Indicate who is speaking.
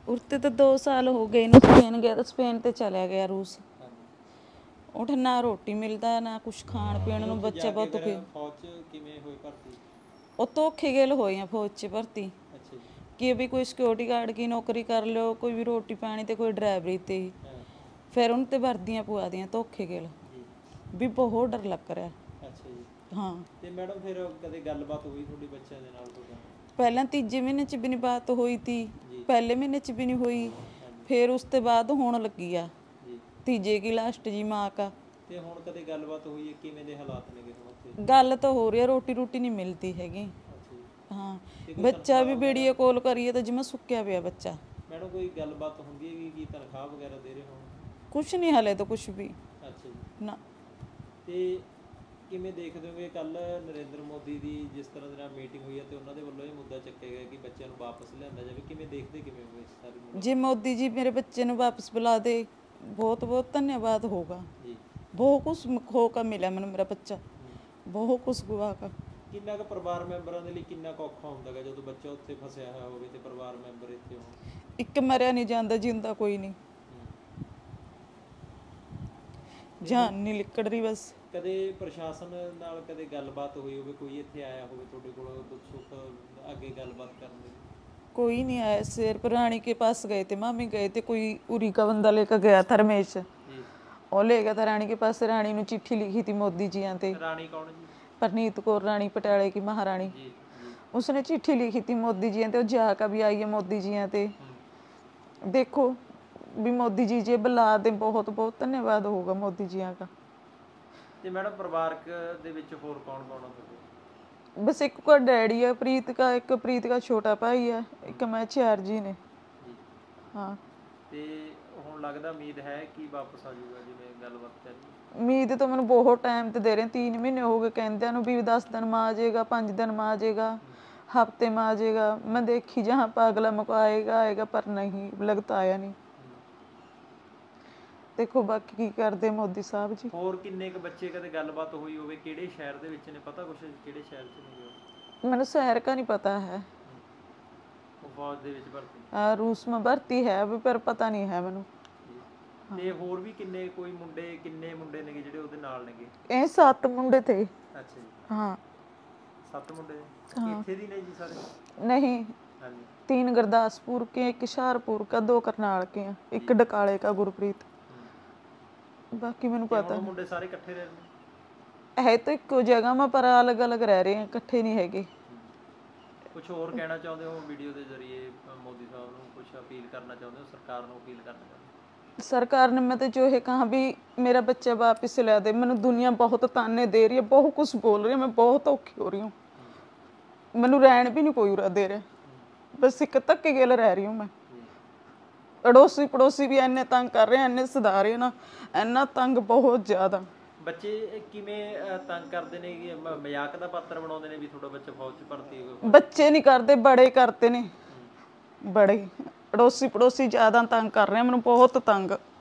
Speaker 1: उड़ते तो 2 साल हो गए ना। स्पेन गया तो स्पेन ते चला गया रूस। उठ ना रोटी मिलता ना कुछ खाण पीण नूं। बच्चे बहुत दुखी।
Speaker 2: फौज किवें होए भर्ती?
Speaker 1: ਉਹ ਧੋਖੇ ਗੇਲ ਹੋਏ ਆ ਫੌਜ 'ਚ ਭਰਤੀ।
Speaker 2: ਅੱਛਾ ਜੀ।
Speaker 1: कि भी कोई सिक्योरिटी गार्ड की नौकरी कर लो, कोई भी रोटी पानी ते कोई ड्राइवरी ते ही। फिर उन ते वर्दियां पवा दियां धोखे गेल भी बहुत डर लग रहा।
Speaker 2: ਅੱਛਾ ਜੀ।
Speaker 1: हाँ
Speaker 2: ਤੇ ਮੈਡਮ ਫਿਰ ਕਦੇ ਗੱਲਬਾਤ ਹੋਈ ਤੁਹਾਡੇ ਬੱਚਿਆਂ ਦੇ ਨਾਲ ਤੁਹਾਡਾ?
Speaker 1: पहला 3जे महीने च भी नहीं बात हुई थी, पहले महीने च भी नहीं हुई, फिर उसके बाद होने लगी आ तीजे की लास्ट जी माँ का।
Speaker 2: ਤੇ ਹੁਣ ਕਦੇ ਗੱਲਬਾਤ ਹੋਈ ਹੈ? ਕਿਵੇਂ ਦੇ ਹਾਲਾਤ ਨੇਗੇ ਹੁਣ ਉੱਥੇ?
Speaker 1: गल तो हो रही है, रोटी रूटी नहीं मिलती हैगी। हाँ बच्चा भी वीडियो कॉल करिए तो जिमें सुक्या पिया बच्चा।
Speaker 2: मैडम कोई गलबात होंदी है कि तनख्वाह वगैरह दे रहे हो?
Speaker 1: कुछ नहीं हले तो कुछ भी।
Speaker 2: अच्छा जी।
Speaker 1: ना
Speaker 2: ਤੇ ਕਿਵੇਂ ਦੇਖਦੇ ਹੋਗੇ ਕੱਲ ਨਰਿੰਦਰ ਮੋਦੀ ਦੀ ਜਿਸ ਤਰ੍ਹਾਂ ਦੇ ਨਾਲ ਮੀਟਿੰਗ ਹੋਈ ਹੈ ਤੇ ਉਹਨਾਂ ਦੇ ਵੱਲੋਂ ਇਹ ਮੁੱਦਾ ਚੱਕਿਆ ਗਿਆ ਕਿ ਬੱਚਿਆਂ ਨੂੰ ਵਾਪਸ ਲਿਆਂਦਾ ਜਾਵੇ, ਕਿਵੇਂ ਦੇਖਦੇ ਕਿਵੇਂ ਹੋਵੇ ਇਸ ਸਾਰੀ ਮੁੱਦੇ?
Speaker 1: जे मोदी जी मेरे बच्चे ਨੂੰ वापस बुला दे बहुत बहुत धन्यवाद होगा जी। बहुत कुछ होकर मिला मैंने, मेरा बच्चा बहुत कुछ हुआ का।
Speaker 2: ਕਿੰਨਾ ਕੁ ਪਰਿਵਾਰ ਮੈਂਬਰਾਂ ਦੇ ਲਈ ਕਿੰਨਾ ਕੁ ਔਖਾ ਹੁੰਦਾ ਹੈ ਜਦੋਂ ਬੱਚਾ ਉੱਥੇ ਫਸਿਆ ਹੋਇਆ ਹੋਵੇ ਤੇ ਪਰਿਵਾਰ ਮੈਂਬਰ ਇੱਥੇ ਹੋਣ?
Speaker 1: ਇੱਕ ਮਰਿਆ ਨਹੀਂ ਜਾਂਦਾ, ਜਿੰਦਾ ਕੋਈ ਨਹੀਂ, ਜਾਨ ਨਹੀਂ ਲਿਕੜ ਰਹੀ ਬਸ।
Speaker 2: ਕਦੇ ਪ੍ਰਸ਼ਾਸਨ ਨਾਲ ਕਦੇ ਗੱਲਬਾਤ ਹੋਈ ਹੋਵੇ, ਕੋਈ ਇੱਥੇ ਆਇਆ ਹੋਵੇ ਤੁਹਾਡੇ ਕੋਲ ਦੁੱਖ ਸੁੱਖ ਅੱਗੇ ਗੱਲਬਾਤ ਕਰਨ ਲਈ?
Speaker 1: कोई नहीं आया। शेर पर रानी के पास गए थे, मामी गए थे, कोई उरी का बंदा लेकर गया था रमेश, वो ले गया था रानी के पास। रानी ने चिट्ठी लिखी थी मोदी जी आते।
Speaker 2: रानी कौन जी?
Speaker 1: परनीत कौर रानी पटियाले की महारानी। उसने चिट्ठी लिखी थी मोदी जी आते, जाकर भी आई है मोदी जी आते। देखो भी मोदी जी जे बुला दे, बहुत बहुत धन्यवाद होगा मोदी जी का।
Speaker 2: ਤੇ ਮੈਡਮ ਪਰਿਵਾਰਕ ਦੇ ਵਿੱਚ ਹੋਰ ਕੌਣ ਕੌਣ ਆ ਤੁਹਾਡੇ?
Speaker 1: बस एक को डैडी है प्रीत का, एक प्रीत का छोटा भाई है, एक मैं 4 जी ने। हाँ
Speaker 2: ਤੇ ਹੁਣ ਲੱਗਦਾ ਉਮੀਦ ਹੈ ਕਿ ਵਾਪਸ ਆ ਜਾਊਗਾ ਜਿਵੇਂ ਗੱਲਬਾਤ ਚੱਲ ਰਹੀ?
Speaker 1: ਉਮੀਦ ਤਾਂ ਮੈਨੂੰ ਬਹੁਤ ਟਾਈਮ ਤੇ ਦੇ ਰਹੇ, 3 ਮਹੀਨੇ ਹੋ ਗਏ ਕਹਿੰਦਿਆਂ ਨੂੰ ਵੀ 10 ਦਿਨ में आ जाएगा, 5 दिन में आ जाएगा, हफ्ते में आ जाएगा। मैं देखी जहाँ पागला मुको आएगा आएगा, पर नहीं लगता आया नहीं। देखो बाकी की करते मोदी साहब जी।
Speaker 2: ਹੋਰ ਕਿੰਨੇ ਕੁ ਬੱਚੇ ਕਦੇ ਗੱਲਬਾਤ ਹੋਈ ਹੋਵੇ ਕਿਹੜੇ ਸ਼ਹਿਰ ਦੇ ਵਿੱਚ ਨੇ, ਪਤਾ ਕੁਛ ਕਿਹੜੇ ਸ਼ਹਿਰ 'ਚ ਨੇ?
Speaker 1: मैंने शहर का नहीं पता है।
Speaker 2: ਉਹ ਫੌਜ ਦੇ ਵਿੱਚ ਭਰਤੀ?
Speaker 1: रूस में भर्ती है भी, पर पता नहीं है मैनू।
Speaker 2: ਤੇ ਹੋਰ ਵੀ ਕਿੰਨੇ ਕੋਈ ਮੁੰਡੇ ਕਿੰਨੇ ਮੁੰਡੇ ਨੇਗੇ ਜਿਹੜੇ ਉਹਦੇ ਨਾਲ ਨੇਗੇ?
Speaker 1: ਇਹ 7 ਮੁੰਡੇ थे।
Speaker 2: ਅੱਛਾ ਜੀ।
Speaker 1: हाँ
Speaker 2: 7 ਮੁੰਡੇ ਇੱਥੇ ਦੀ ਨੇ ਜੀ ਸਾਰੇ?
Speaker 1: नहीं,
Speaker 2: ਹਾਂਜੀ।
Speaker 1: 3 गुरदासपुर के, 1 हुशियारपुर का, 2 करनाल के हैं, 1 डकाले का गुरप्रीत। बाकी मैनू पता
Speaker 2: है मुंडे सारे इकट्ठे रह रहे
Speaker 1: है तो इको जगह में, पर अलग अलग रह रहे हैं, इकट्ठे नहीं हैगे।
Speaker 2: कुछ और कहना चाहते हो वीडियो के जरिए मोदी साहब को, कुछ अपील करना चाहते हो सरकार को, अपील करना चाहते हो?
Speaker 1: सरकार ने मैं तो जो है कहा भी मेरा बच्चा वापस ला दे। मैनू दुनिया बहुत ताने दे रही है, बहुत कुछ बोल रही है, मैं बहुत औखी हो रही हूँ। मैनू रहन भी नहीं कोई उरा दे रहा, बस एक धक्के गेल रह रही हूँ मैं। अड़ोसी पड़ोसी भी इन्ने तंग कर रहे हैं, इन्ने सदा रहे ना, इन्ना तंग बहुत ज़्यादा।
Speaker 2: ਬੱਚੇ ਕਿਵੇਂ ਤੰਗ ਕਰਦੇ ਨੇ ਕਿ ਮਜ਼ਾਕ ਦਾ ਪਾਤਰ ਬਣਾਉਂਦੇ ਨੇ ਵੀ ਤੁਹਾਡਾ ਬੱਚਾ ਫੌਜ 'ਚ ਭਰਤੀ ਹੋਊਗਾ?
Speaker 1: ਬੱਚੇ ਨਹੀਂ ਕਰਦੇ, ਬੜੇ ਕਰਦੇ ਨੇ, ਬੜੇ। ਅੜੋਸੀ ਪੜੋਸੀ ਜ਼ਿਆਦਾ ਤੰਗ ਕਰ ਰਹੇ, ਮੈਨੂੰ ਬਹੁਤ ਤੰਗ।